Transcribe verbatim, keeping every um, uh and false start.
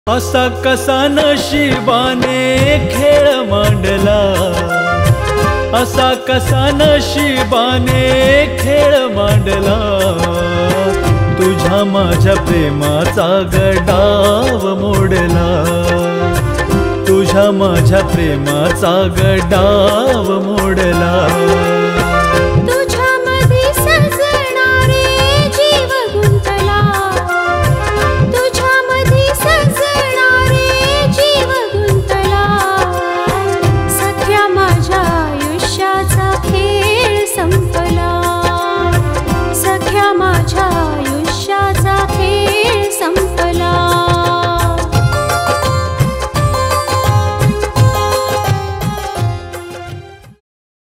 असा कसा नशिबाने खेळ मांडला, असा कसा नशिबाने खेळ मांडला, तुझ्या माझ्या प्रेमाचा गडाव मोडला, तुझ्या माझ्या प्रेमाचा गडाव मोडला।